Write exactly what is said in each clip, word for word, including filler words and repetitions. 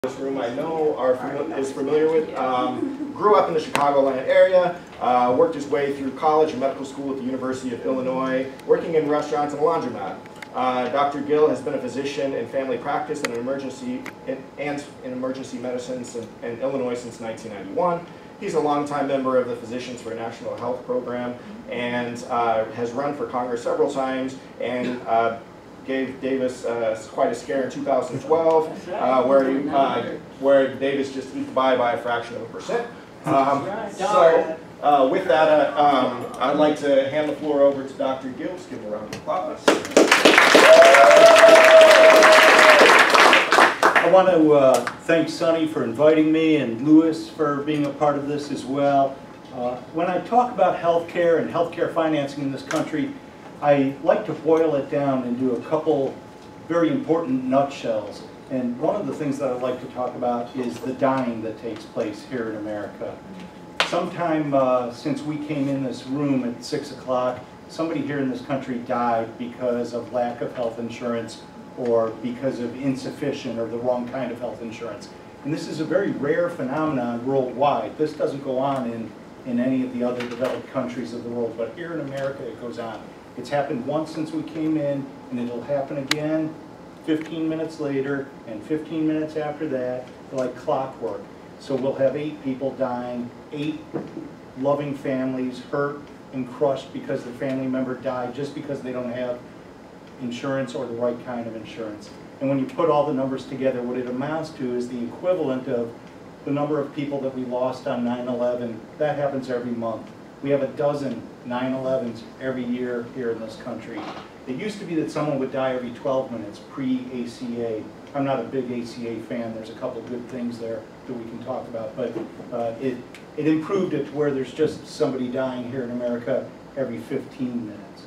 This room I know are fami is familiar with. Um, grew up in the Chicagoland area, uh, worked his way through college and medical school at the University of Illinois, working in restaurants and a laundromat. Uh, Doctor Gill has been a physician in family practice and in emergency in, and in emergency medicine in, in Illinois since nineteen ninety-one. He's a longtime member of the Physicians for a National Health Program and uh, has run for Congress several times and uh, gave Davis uh, quite a scare in two thousand twelve, uh, where he, uh, where Davis just eked by by a fraction of a percent. Um, so, uh, with that, uh, um, I'd like to hand the floor over to Doctor Gill. Let's give him a round of applause. I want to uh, thank Sonny for inviting me and Lewis for being a part of this as well. Uh, when I talk about healthcare and healthcare financing in this country, I like to boil it down into a couple very important nutshells. And one of the things that I'd like to talk about is the dying that takes place here in America. Sometime uh, since we came in this room at six o'clock, somebody here in this country died because of lack of health insurance or because of insufficient or the wrong kind of health insurance. And this is a very rare phenomenon worldwide. This doesn't go on in, in any of the other developed countries of the world, but here in America it goes on. It's happened once since we came in, and it'll happen again fifteen minutes later, and fifteen minutes after that, like clockwork. So we'll have eight people dying, eight loving families hurt and crushed because their family member died just because they don't have insurance or the right kind of insurance. And when you put all the numbers together, what it amounts to is the equivalent of the number of people that we lost on nine eleven. That happens every month. We have a dozen nine elevens every year here in this country. It used to be that someone would die every twelve minutes pre-A C A. I'm not a big A C A fan. There's a couple good things there that we can talk about, but uh, it, it improved it to where there's just somebody dying here in America every fifteen minutes,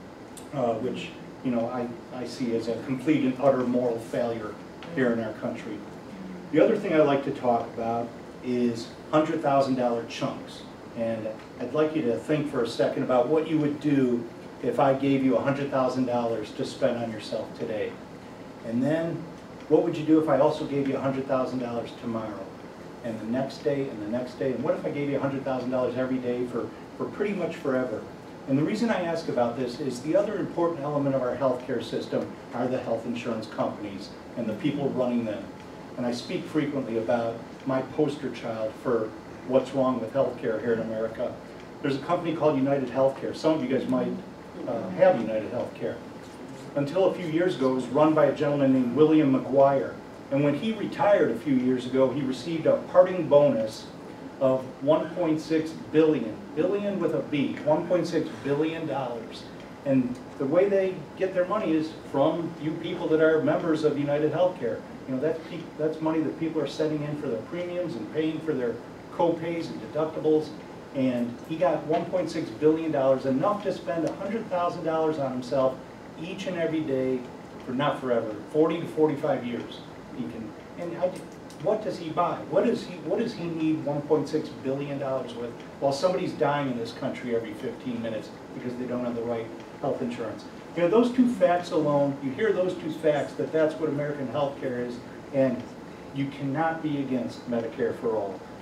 uh, which you know I, I see as a complete and utter moral failure here in our country. The other thing I'd like to talk about is one hundred thousand dollar chunks. And I'd like you to think for a second about what you would do if I gave you one hundred thousand dollars to spend on yourself today. And then, what would you do if I also gave you one hundred thousand dollars tomorrow? And the next day, and the next day, and what if I gave you one hundred thousand dollars every day for, for pretty much forever? And the reason I ask about this is the other important element of our healthcare system are the health insurance companies and the people running them. And I speak frequently about my poster child for what's wrong with healthcare here in America. There's a company called United Healthcare. Some of you guys might uh, have United Healthcare. Until a few years ago, it was run by a gentleman named William McGuire. And when he retired a few years ago, he received a parting bonus of one point six billion, billion with a B, one point six billion dollars. And the way they get their money is from you people that are members of United Healthcare. You know, that's, that's money that people are sending in for their premiums and paying for their co-pays and deductibles, and he got one point six billion dollars, enough to spend one hundred thousand dollars on himself each and every day for not forever, forty to forty-five years. He can, and I, what does he buy? What does he, what does he need one point six billion dollars with while somebody's dying in this country every fifteen minutes because they don't have the right health insurance? You know, those two facts alone, you hear those two facts, that that's what American healthcare is, and you cannot be against Medicare for All.